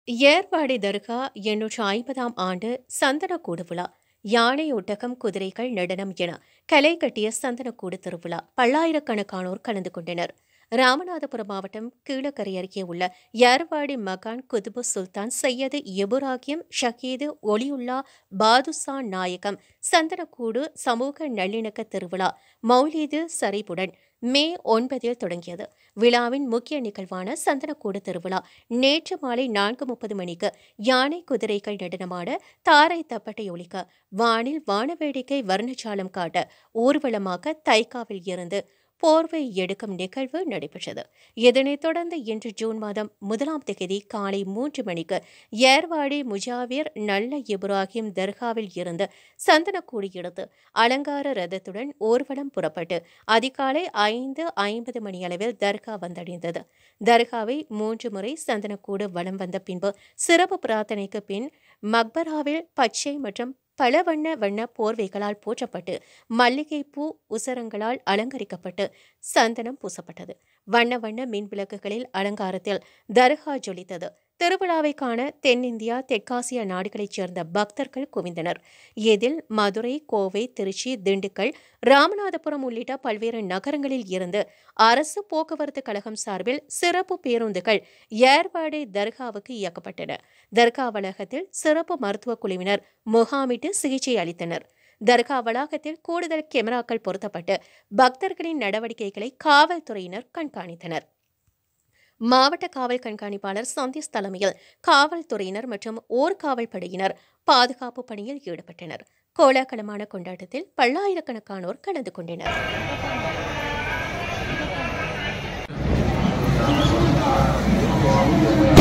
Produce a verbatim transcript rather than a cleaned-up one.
ஏர்வாடி தர்கா எண்ணூற்று ஐம்பதாம் ஆண்டு சந்தனக்கூடு விழா. யானை, ஒட்டகம், குதிரைகள், நடனம் என கலை கட்டிய சந்தனக்கூடு திருவிழா. பல்லாயிரக்கணக்கானோர் கலந்து கொண்டனர். ராமநாதபுரம் மாவட்டம் கீழக்கரை அருகே உள்ள ஏர்வாடி மகான் குதுபு சுல்தான் சையது எபுராகிம் ஷஹீது ஒலியுல்லா பாதுஷா நாயகம் சந்தனக்கூடு சமூக நல்லிணக்க திருவிழா மௌலீது சரிபுடன் மே ஒன்பதில் தொடங்கியது. விழாவின் முக்கிய நிகழ்வான சந்தனக்கூடு திருவிழா நேற்று மாலை நான்கு முப்பது மணிக்கு யானை, குதிரைகள் நடனமாட, தாரை தப்பட்டை ஒலிக்க, வானில் வானவேடிக்கை வர்ணஜாலம் காட்ட, ஊர்வலமாக தைக்காவில் இருந்து போர்வை எடுக்கும் நிகழ்வு நடைபெற்றது. இதனைத் தொடர்ந்து இன்று ஜூன் மாதம் முதலாம் தேதி காலை மூன்று மணிக்கு ஏர்வாடி முஜாவிர் நல்ல இப்ராஹிம் தர்காவில் இருந்து சந்தனக்கூடு எடுத்து அலங்கார ரதத்துடன் ஊர்வலம் புறப்பட்டு அதிகாலை ஐந்து ஐம்பது மணியளவில் தர்கா வந்தடைந்தது. தர்காவை மூன்று முறை சந்தனக்கூடு வலம் வந்த பின்பு சிறப்பு பிரார்த்தனைக்கு பின் மக்பராவில் பச்சை மற்றும் பல வண்ண வண்ண போர்வைகளால் போற்றப்பட்டு மல்லிகை பூ உசரங்களால் அலங்கரிக்கப்பட்டு சந்தனம் பூசப்பட்டது. வண்ண வண்ண மின் விளக்குகளில் அலங்காரத்தில் தர்கா ஜொலித்தது. திருவிழாவை காண தென்னிந்தியா, தெற்காசிய நாடுகளைச் சேர்ந்த பக்தர்கள் குவிந்தனர். இதில் மதுரை, கோவை, திருச்சி, திண்டுக்கல், ராமநாதபுரம் உள்ளிட்ட பல்வேறு நகரங்களில் இருந்து அரசு போக்குவரத்து கழகம் சார்பில் சிறப்பு பேருந்துகள் ஏர்வாடி தர்காவுக்கு இயக்கப்பட்டன. தர்கா வளாகத்தில் சிறப்பு மருத்துவ குழுவினர் முகாமிட்டு சிகிச்சை அளித்தனர். தர்கா வளாகத்தில் கூடுதல் கேமராக்கள் பொருத்தப்பட்டு பக்தர்களின் நடவடிக்கைகளை காவல்துறையினர் கண்காணித்தனர். மாவட்ட காவல் கண்காணிப்பாளர் சந்தீஷ் தலைமையில் காவல்துறையினர் மற்றும் ஊர்காவல் படையினர் பாதுகாப்பு பணியில் ஈடுபட்டனர். கோலாகலமான கொண்டாட்டத்தில் பல்லாயிரக்கணக்கானோர் கலந்து கொண்டனர்.